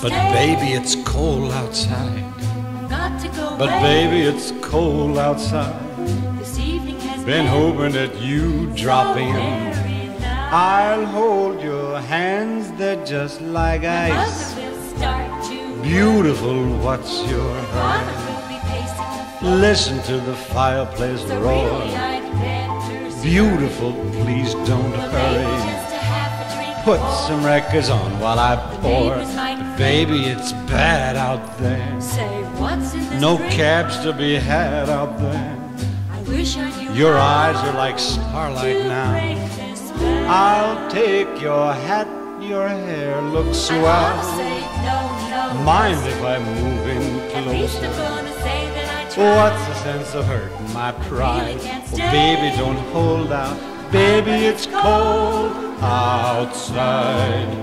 stay. But baby, it's cold outside. Got to go But away. baby, it's cold outside. This evening has Been hoping that you'd drop so in. very nice. I'll hold your hands, they're just like My ice. mother will start to Beautiful, what's your Father hurry? will be pacing the floor. Listen to the fireplace So roar. really I'd better see. Beautiful, please don't Well, maybe hurry. just a half a drink Put more. some records on while I pour. neighbors might But baby, it's bad out there. Say, what's in this No drink? cabs to be had out there. I wish I knew Your how eyes are like starlight to now. break this spell. I'll take your hat, your hair looks I wanna swell. say no, no. Mind if I move in At least I'm closer? gonna say that I tried. What's the sense of hurting my pride? can't Oh, stay. baby, don't hold out. Baby, it's cold outside.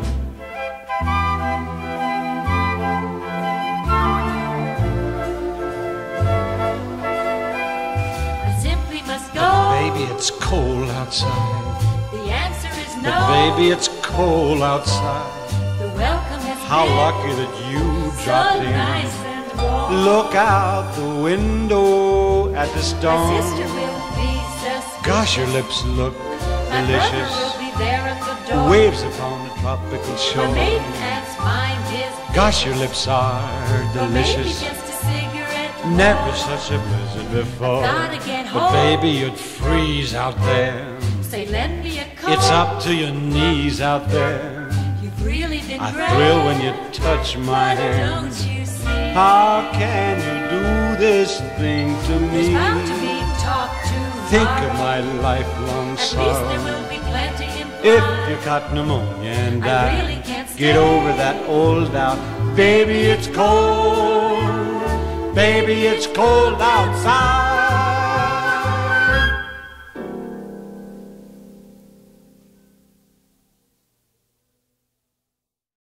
I simply must go. Baby, it's cold outside. The answer is no. But baby, it's cold outside. The welcome has How been lucky that you so dropped in. nice and warm. Look out the window at the My storm. sister will be suspicious. Gosh, your lips look My delicious. brother will be there at the door. Waves upon the tropical My shore. maiden aunt's mind is Gosh, your lips are or maybe delicious. just a cigarette. Never such a blizzard before. Gotta get But home. baby, you'd freeze out there. Say, lend me a coat. It's up to your knees out there. You've really been I great. thrill when you touch my But hand. don't you see? How can you do this thing to There's me? bound to be talk Think of tomorrow. my lifelong At least there sorrow. will be plenty in If mind. you got pneumonia and I die, really can't get stay. over that old doubt. Baby, it's cold. Baby, it's cold outside.